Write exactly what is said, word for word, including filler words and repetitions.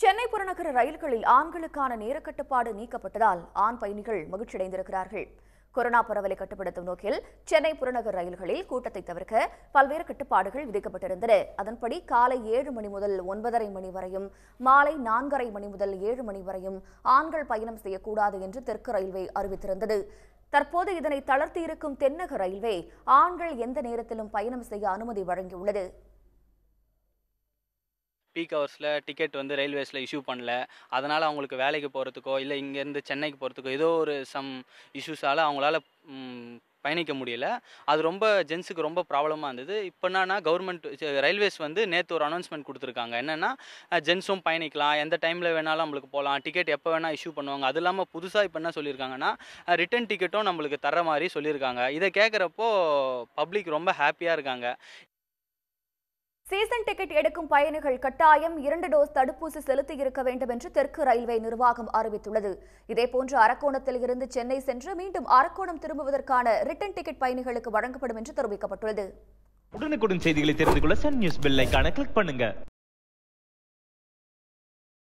சென்னை புறநகர ரயில்களில் ஆண்களுக்கான நேரக்கட்டுப்பாடு நீக்கப்பட்டதால் ஆண் பயணிகள் மகிழ்ச்சியடைந்திருக்கிறார்கள். கொரோனா பரவலை கட்டுப்படுத்தும் நோக்கில் சென்னை புறநகர் ரயில்களில் கூட்டத்தை தவிர்க்க பல்வேறு கட்டுப்பாடுகள் விதிக்கப்பட்டிருந்தன. அதன்படி காலை ஏழு மணி முதல் ஒன்பதரை மணி வரையும், மாலை நான்கரை மணி முதல் ஏழு மணி வரையும் ஆண்கள் பயணம் செய்யக்கூடாது என்று தெற்கு ரயில்வே அறிவித்திருந்தது. தற்போது இதனை தளர்த்தியிருக்கும் தென்னக ரயில்வே ஆண்கள் எந்த நேரத்திலும் பயணம் செய்ய அனுமதி வழங்கியுள்ளது. பீக் ஹவர்ஸில் டிக்கெட் வந்து ரயில்வேஸில் இஷ்யூ பண்ணல. அதனால் அவங்களுக்கு வேலைக்கு போகிறதுக்கோ இல்லை இங்கேருந்து சென்னைக்கு போகிறதுக்கோ ஏதோ ஒரு சம் இஷ்யூஸால் அவங்களால பயணிக்க முடியல. அது ரொம்ப ஜென்ஸுக்கு ரொம்ப ப்ராப்ளமாக இருந்தது. இப்போ என்னன்னா கவர்மெண்ட் ரயில்வேஸ் வந்து நேற்று ஒரு அனௌன்ஸ்மெண்ட் கொடுத்துருக்காங்க. என்னென்னா ஜென்ஸும் பயணிக்கலாம், எந்த டைமில் வேணாலும் நம்மளுக்கு போகலாம், டிக்கெட் எப்போ வேணால் இஷ்யூ பண்ணுவாங்க. அது இல்லாமல் புதுசாக இப்போ என்ன சொல்லியிருக்காங்கன்னா ரிட்டன் டிக்கெட்டும் நம்மளுக்கு தர மாதிரி சொல்லியிருக்காங்க. இதை கேட்குறப்போ பப்ளிக் ரொம்ப ஹாப்பியாக இருக்காங்க. சீசன் டிக்கெட் எடுக்கும் பயணிகள் கட்டாயம் இரண்டு டோஸ் தடுப்பூசி செலுத்தி இருக்க வேண்டும் என்று தெற்கு ரயில்வே நிர்வாகம் அறிவித்துள்ளது. இதேபோன்று அரக்கோணத்தில் இருந்து சென்னை சென்று மீண்டும் அரக்கோணம் திரும்புவதற்கான ரிட்டன் டிக்கெட் பயணிகளுக்கு வழங்கப்படும் என்று தெரிவிக்கப்பட்டுள்ளது. உடனுக்குடன் செய்திகளை தெரிந்து கொள்ள சன் நியூஸ் பெல் ஐகானை கிளிக் பண்ணுங்க.